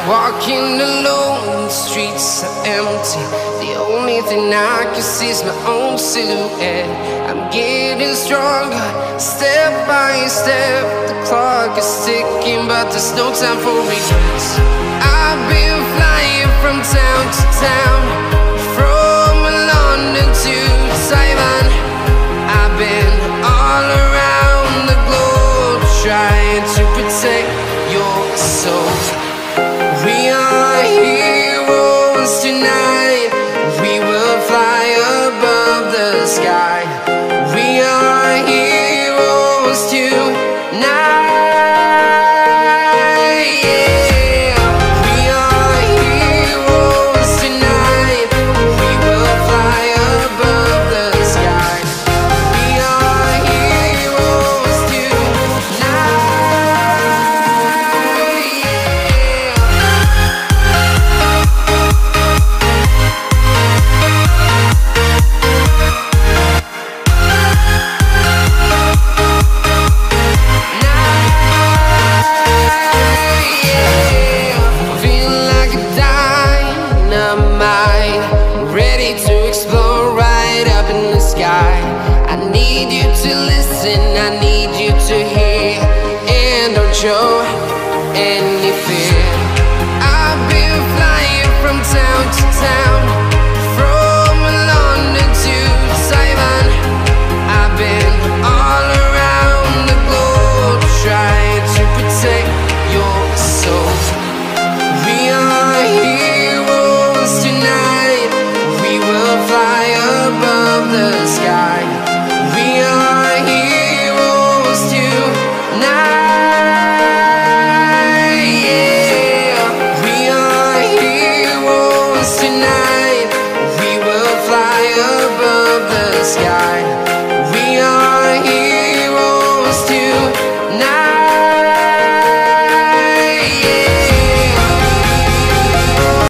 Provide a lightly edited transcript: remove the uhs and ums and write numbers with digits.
Walking alone, the streets are empty. The only thing I can see is my own silhouette. I'm getting stronger, step by step. The clock is ticking, but there's no time for regrets. I've been flying from town to town, from London to Taiwan. I've been all around the globe, trying to protect your soul. We are heroes tonight. We will fly above the sky. We are heroes tonight. Yeah. We are heroes tonight. We will fly above the sky. We are heroes tonight. I need you to listen, I need you to hear, and don't show any fear. I've been flying from town to town, from London to Taiwan. I've been all around the globe, trying to protect your soul. We are heroes tonight. We will fly above the sky. We are heroes tonight. Yeah. We are heroes tonight. We will fly above